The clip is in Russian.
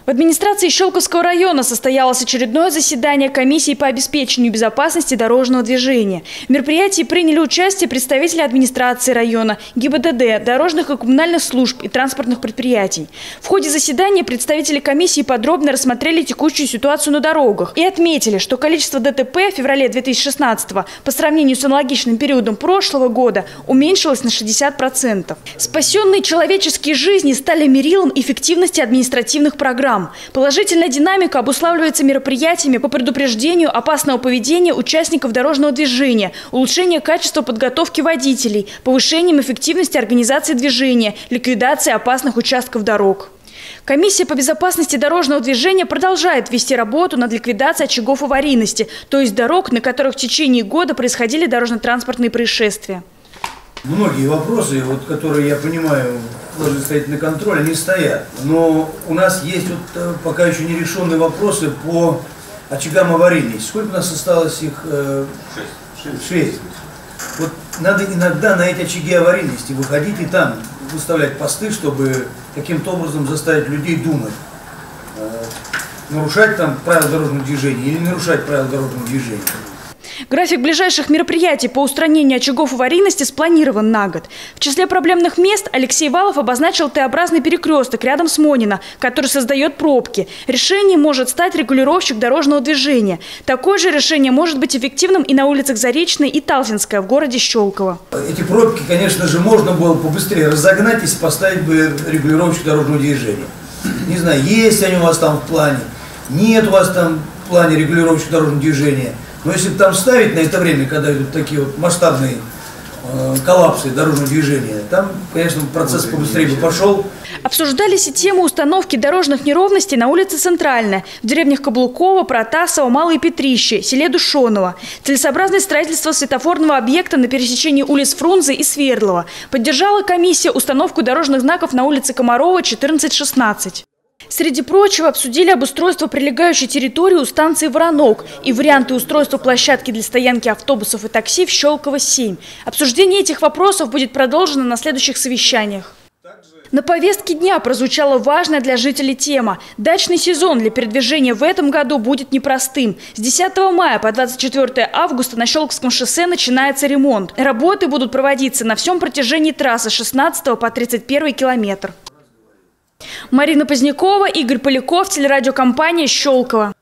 В администрации Щелковского района состоялось очередное заседание комиссии по обеспечению безопасности дорожного движения. В мероприятии приняли участие представители администрации района, ГИБДД, дорожных и коммунальных служб и транспортных предприятий. В ходе заседания представители комиссии подробно рассмотрели текущую ситуацию на дорогах и отметили, что количество ДТП в феврале 2016 по сравнению с аналогичным периодом прошлого года уменьшилось на 60%. Спасенные человеческие жизни стали мерилом эффективности административных программ. Положительная динамика обуславливается мероприятиями по предупреждению опасного поведения участников дорожного движения, улучшение качества подготовки водителей, повышением эффективности организации движения, ликвидации опасных участков дорог. Комиссия по безопасности дорожного движения продолжает вести работу над ликвидацией очагов аварийности, то есть дорог, на которых в течение года происходили дорожно-транспортные происшествия. Многие вопросы, которые, я понимаю, должны стоять на контроле, они стоят. Но у нас есть пока еще нерешенные вопросы по очагам аварийности. Сколько у нас осталось их? 6. Вот надо иногда на эти очаги аварийности выходить и там выставлять посты, чтобы каким-то образом заставить людей думать. Нарушать там правила дорожного движения или не нарушать правила дорожного движения. График ближайших мероприятий по устранению очагов аварийности спланирован на год. В числе проблемных мест Алексей Валов обозначил Т-образный перекресток рядом с Монино, который создает пробки. Решением может стать регулировщик дорожного движения. Такое же решение может быть эффективным и на улицах Заречной и Талтинская в городе Щелково. Эти пробки, конечно же, можно было побыстрее разогнать, если поставить бы регулировщик дорожного движения. Не знаю, есть они у вас там в плане, нет у вас там в плане регулировщик дорожного движения. Но если там ставить на это время, когда идут такие масштабные коллапсы дорожного движения, там, конечно, процесс побыстрее бы пошел. Обсуждались и темы установки дорожных неровностей на улице Центральная, в деревнях Каблукова, Протасово, Малые Петрище, селе Душоново. Целесообразное строительство светофорного объекта на пересечении улиц Фрунзе и Свердлова. Поддержала комиссия установку дорожных знаков на улице Комарова, 14-16. Среди прочего обсудили обустройство прилегающей территории у станции Воронок и варианты устройства площадки для стоянки автобусов и такси в Щелково-7. Обсуждение этих вопросов будет продолжено на следующих совещаниях. На повестке дня прозвучала важная для жителей тема. Дачный сезон для передвижения в этом году будет непростым. С 10 мая по 24 августа на Щелковском шоссе начинается ремонт. Работы будут проводиться на всем протяжении трассы с 16 по 31 километр. Марина Позднякова, Игорь Поляков, телерадиокомпания «Щелково».